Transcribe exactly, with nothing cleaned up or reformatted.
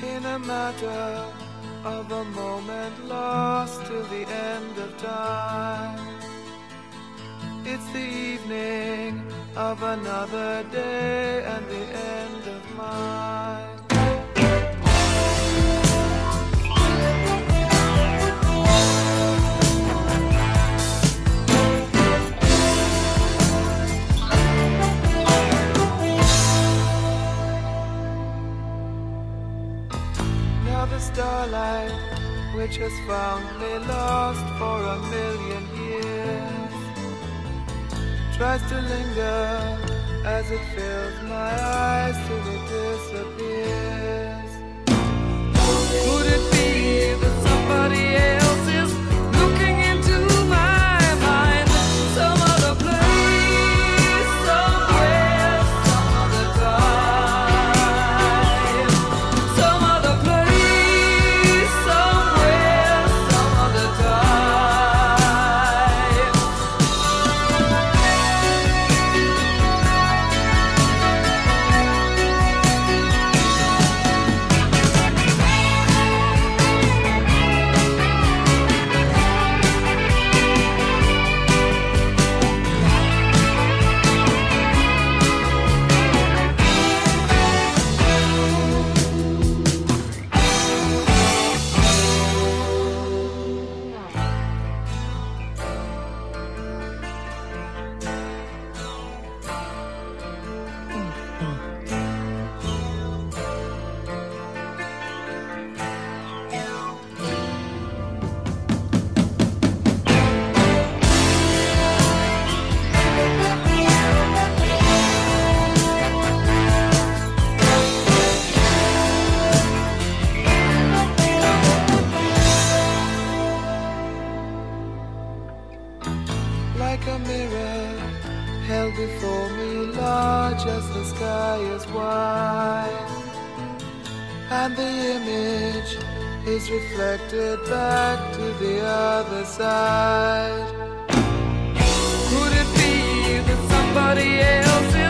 in a matter of a moment, lost till the end of time. It's the evening of another day and the end of mine. Now the starlight, which has found me lost for a million years, tries to linger as it fills my eyes till it disappears. Could it be that somebody else is looking into my mind? Some other place, somewhere, some other time. Some other place, somewhere, some other time. Like a mirror held before me, large as the sky is wide, and the image is reflected back to the other side. Could it be that somebody else